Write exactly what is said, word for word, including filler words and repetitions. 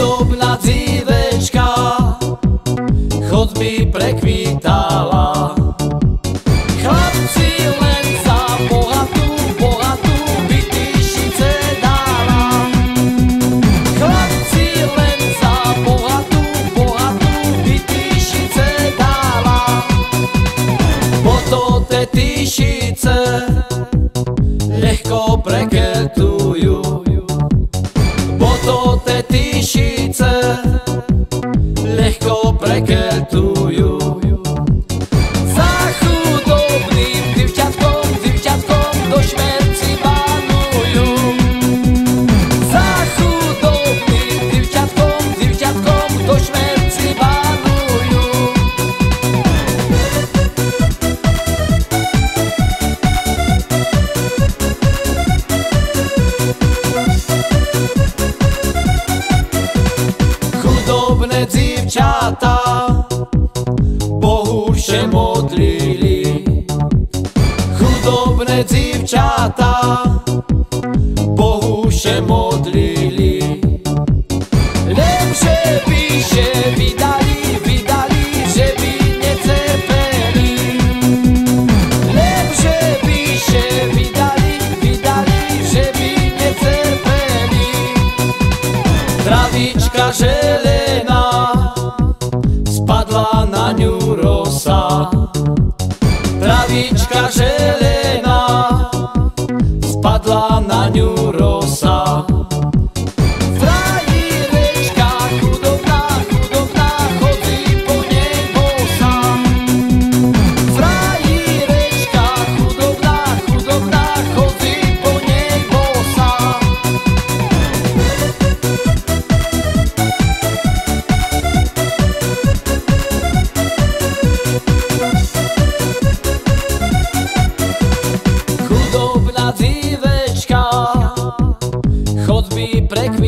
Chudobná dzívečka chodby prekvítala. Chlapci len za bohatú, bohatú bytyšice dala. Chlapci len za bohatú, bohatú bytyšice dala. Potom te tyšice ľahko preketujú. Potom te tyšice ľahko preketujú. Za chudobným divčatkom, divčatkom do šmerci banujú. Za chudobným divčatkom, divčatkom do šmerci banujú. Chudobné dzivčatá Bohu vše modlili. Chudobné dzivčatá Bohu vše modlili. Lepšie by že vydali, vydali, že by netrpeli. Lepšie by že vydali, vydali, že by netrpeli. Travička želená spadla na ňu rosa. Travička želená spadla na ňu rosa. Frajírečka chudobná, chudobná chodí po nej bosa. Frajírečka chudobná, chudobná chodí po nej bosa. Chudobná dzívečka chodby prekvítala.